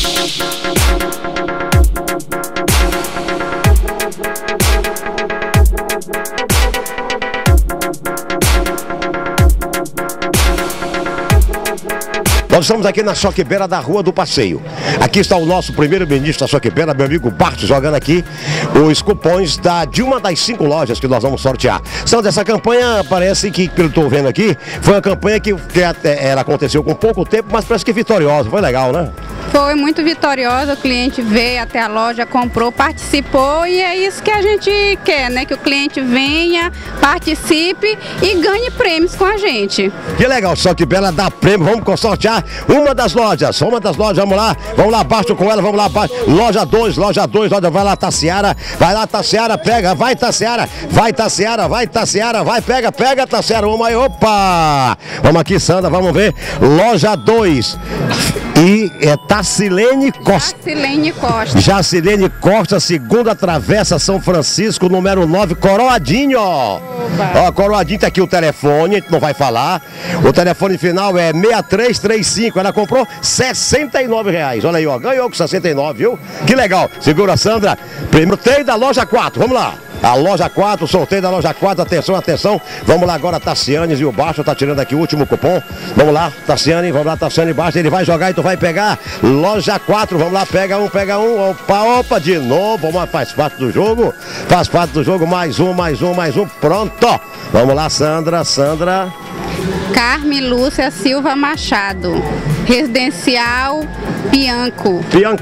Nós estamos aqui na Choque Bela da Rua do Passeio. Aqui está o nosso primeiro-ministro da Choque Bela, meu amigo Bart, jogando aqui os cupons de uma das 5 lojas que nós vamos sortear. Sandra, essa campanha parece que, pelo que eu estou vendo aqui, foi uma campanha que ela aconteceu com pouco tempo, mas parece que vitoriosa. Foi legal, né? Foi muito vitoriosa, o cliente veio até a loja, comprou, participou e é isso que a gente quer, né? Que o cliente venha, participe e ganhe prêmios com a gente. Que legal, Choque Bela dá prêmio, vamos sortear uma das lojas, vamos lá, baixo com ela, vamos lá, baixo. Loja 2, vai lá, Tassiara, pega, vai Tassiara, vai, pega Tassiara, vamos aí, opa! Vamos aqui, Sandra, vamos ver, loja 2. E é Tacilene Costa. Jacilene Costa, segunda travessa, São Francisco, número 9, Coroadinho. Ó, Coroadinho, tá aqui o telefone, a gente não vai falar. O telefone final é 6335. Ela comprou R$69. Olha aí, ó, ganhou com 69, viu? Que legal. Segura, Sandra. Primeiro tem da loja 4, vamos lá. A loja 4, sorteio da loja 4, atenção. Vamos lá agora, Tassiane e o Baixo tá tirando aqui o último cupom. Vamos lá, Tassiane Baixo, ele vai jogar e tu vai pegar. Loja 4, vamos lá, pega um. Opa, de novo, faz parte do jogo. Mais um, pronto. Vamos lá, Sandra. Carme Lúcia Silva Machado, residencial Piancó,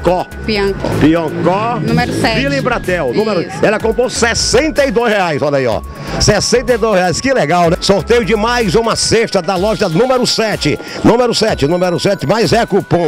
número 7. Vila Embratel, ela comprou R$62, olha aí, ó. R$62, que legal, né? Sorteio de mais uma cesta da loja número 7. Número 7, mais é cupom.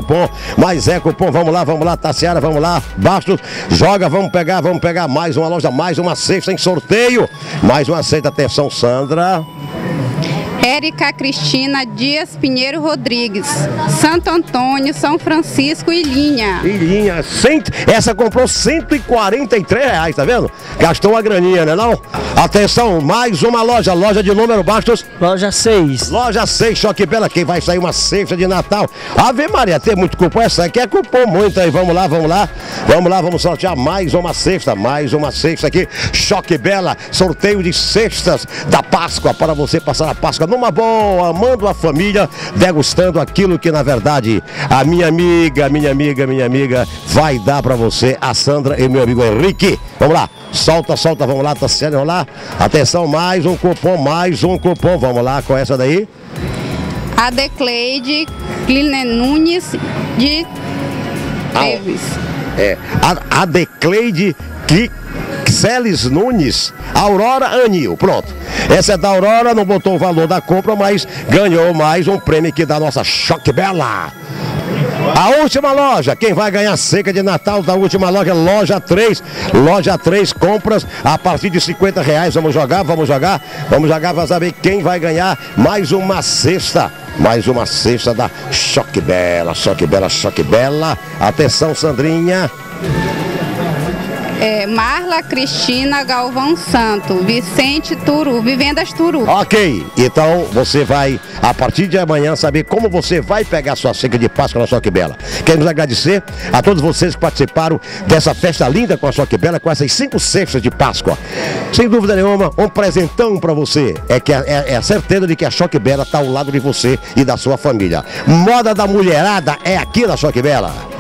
Vamos lá, Tassiara, vamos lá. Bastos, joga, vamos pegar mais uma loja, mais uma cesta em sorteio. Mais uma cesta, atenção, Sandra. Érica Cristina Dias Pinheiro Rodrigues, Santo Antônio, São Francisco e Linha. Essa comprou R$143, tá vendo? Gastou uma graninha, né não? Atenção, mais uma loja de número Bastos. Loja 6. Loja 6, Choque Bela, quem vai sair uma cesta de Natal. Ave Maria, tem muito cupom, essa aqui é cupom muito aí, vamos lá, vamos sortear mais uma cesta aqui, Choque Bela, sorteio de cestas da Páscoa, para você passar a Páscoa numa boa, amando a família, degustando aquilo que na verdade a minha amiga vai dar para você, a Sandra e meu amigo Henrique. Vamos lá, solta, vamos lá, tá sério, vamos lá. Atenção, mais um cupom, vamos lá com essa daí. Adecleide Cline Nunes de Teves. Adecleide Celes Nunes, Aurora Anil, pronto. Essa é da Aurora, não botou o valor da compra, mas ganhou mais um prêmio aqui da nossa Choque Bela. A última loja, quem vai ganhar ceca de Natal da última loja, loja 3. Loja 3, compras a partir de R$50. Vamos jogar para saber quem vai ganhar mais uma cesta da Choque Bela. Atenção, Sandrinha. Marla Cristina Galvão Santo, Vicente Turu, Vivendas Turu. Ok, então você vai, a partir de amanhã, saber como você vai pegar sua ceca de Páscoa na Choque Bela. Queremos agradecer a todos vocês que participaram dessa festa linda com a Choque Bela, com essas 5 cestas de Páscoa. Sem dúvida nenhuma, um presentão para você. É a certeza de que a Choque Bela está ao lado de você e da sua família. Moda da mulherada é aqui na Choque Bela.